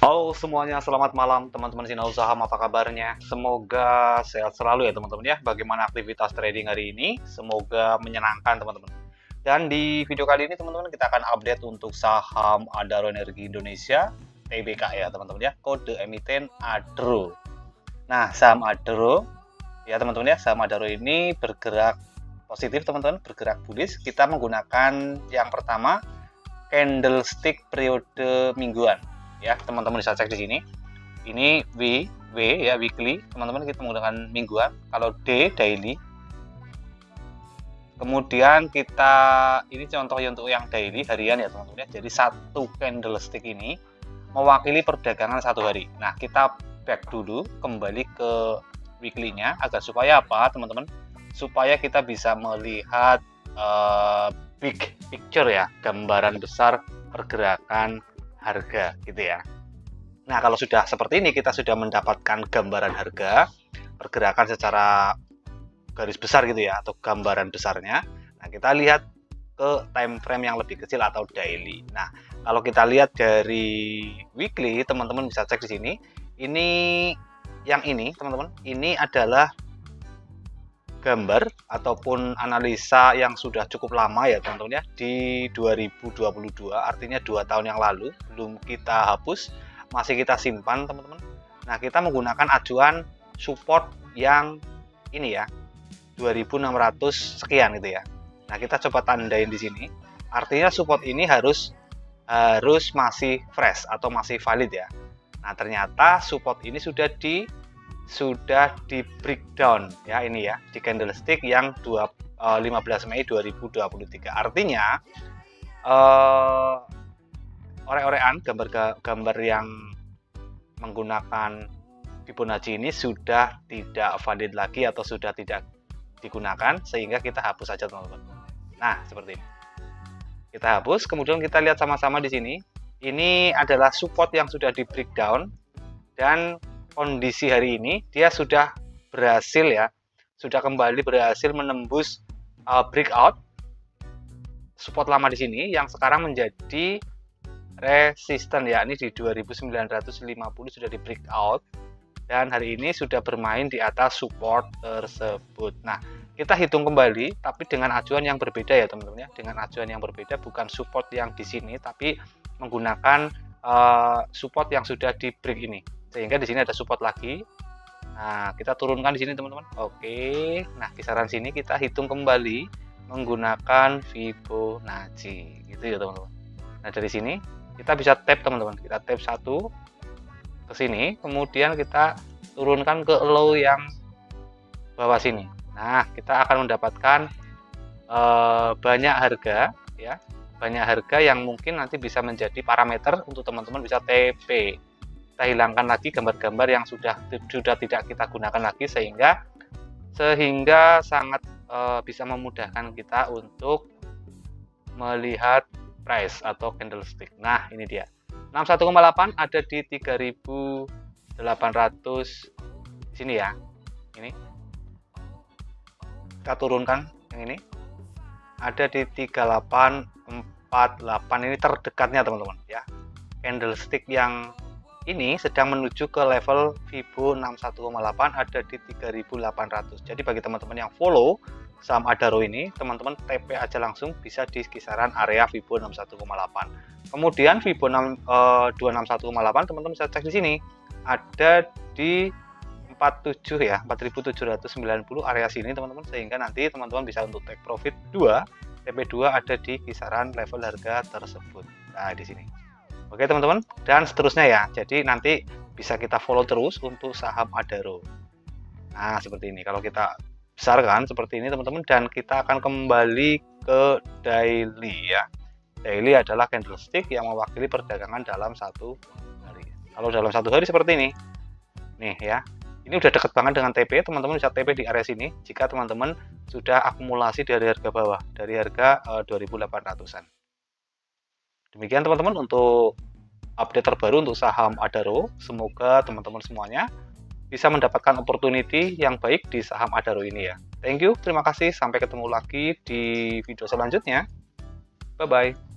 Halo semuanya, selamat malam teman-teman Sinau Saham, apa kabarnya? Semoga sehat selalu ya teman-teman ya. Bagaimana aktivitas trading hari ini? Semoga menyenangkan teman-teman. Dan di video kali ini teman-teman kita akan update untuk saham Adaro Energi Indonesia TBK ya teman-teman ya. Kode emiten ADRO. Nah, saham ADRO ya teman-teman ya, saham ADRO ini bergerak positif teman-teman, bergerak bullish. Kita menggunakan yang pertama candlestick periode mingguan. Ya, teman-teman bisa cek di sini. Ini W ya, weekly. Teman-teman kita menggunakan mingguan. Kalau D daily. Kemudian kita ini contoh untuk yang daily harian ya, teman-teman ya. Jadi satu candlestick ini mewakili perdagangan satu hari. Nah, kita back dulu kembali ke weekly-nya agar supaya apa, teman-teman? Supaya kita bisa melihat big picture ya, gambaran besar pergerakan harga gitu ya. Nah, kalau sudah seperti ini kita sudah mendapatkan gambaran harga pergerakan secara garis besar gitu ya, atau gambaran besarnya. Nah, kita lihat ke time frame yang lebih kecil atau daily. Nah, kalau kita lihat dari weekly, teman-teman bisa cek di sini. Ini yang ini, teman-teman, ini adalah gambar ataupun analisa yang sudah cukup lama ya teman-teman ya, di 2022, artinya 2 tahun yang lalu, belum kita hapus, masih kita simpan teman-teman. Nah, kita menggunakan acuan support yang ini ya, 2600 sekian gitu ya. Nah, kita coba tandain di sini, artinya support ini harus masih fresh atau masih valid ya. Nah, ternyata support ini sudah di breakdown ya, ini ya, di candlestick yang 15 Mei 2023. Artinya orek-orekan gambar yang menggunakan Fibonacci ini sudah tidak valid lagi atau sudah tidak digunakan, sehingga kita hapus saja teman-teman. Nah, seperti ini. Kita hapus, kemudian kita lihat sama-sama di sini. Ini adalah support yang sudah di breakdown, dan kondisi hari ini dia sudah berhasil ya, sudah kembali berhasil menembus breakout support lama di sini yang sekarang menjadi resisten ya, ini di 2950 sudah di breakout, dan hari ini sudah bermain di atas support tersebut. Nah, kita hitung kembali tapi dengan acuan yang berbeda ya teman-teman ya, dengan acuan yang berbeda, bukan support yang di sini tapi menggunakan support yang sudah di break ini, sehingga di sini ada support lagi. Nah, kita turunkan di sini teman-teman. Oke, nah kisaran sini kita hitung kembali menggunakan Fibonacci gitu ya teman-teman. Nah, dari sini kita bisa tap teman-teman, kita tap satu ke sini, kemudian kita turunkan ke low yang bawah sini. Nah, kita akan mendapatkan banyak harga ya, banyak harga yang mungkin nanti bisa menjadi parameter untuk teman-teman bisa TP. Kita hilangkan lagi gambar-gambar yang sudah tidak kita gunakan lagi, sehingga sangat bisa memudahkan kita untuk melihat price atau candlestick. Nah, ini dia 61,8 ada di 3800 di sini ya. Ini kita turunkan yang ini ada di 3848, ini terdekatnya teman-teman ya. Candlestick yang ini sedang menuju ke level Fibo 61,8 ada di 3800. Jadi bagi teman-teman yang follow saham Adaro ini, teman-teman TP aja langsung bisa di kisaran area Fibo 61,8. Kemudian Fibo 261,8 teman-teman bisa cek di sini. Ada di 47 ya, 4790 area sini teman-teman, sehingga nanti teman-teman bisa untuk take profit 2, TP2 ada di kisaran level harga tersebut. Nah, di sini. Oke teman-teman, dan seterusnya ya. Jadi nanti bisa kita follow terus untuk saham Adaro. Nah, seperti ini. Kalau kita besarkan seperti ini teman-teman, dan kita akan kembali ke daily ya. Daily adalah candlestick yang mewakili perdagangan dalam satu hari. Kalau dalam satu hari seperti ini. Nih ya. Ini udah deket banget dengan TP, teman-teman bisa TP di area sini jika teman-teman sudah akumulasi dari harga bawah, dari harga 2800-an. Demikian teman-teman untuk update terbaru untuk saham Adaro. Semoga teman-teman semuanya bisa mendapatkan opportunity yang baik di saham Adaro ini ya. Thank you, terima kasih. Sampai ketemu lagi di video selanjutnya. Bye-bye.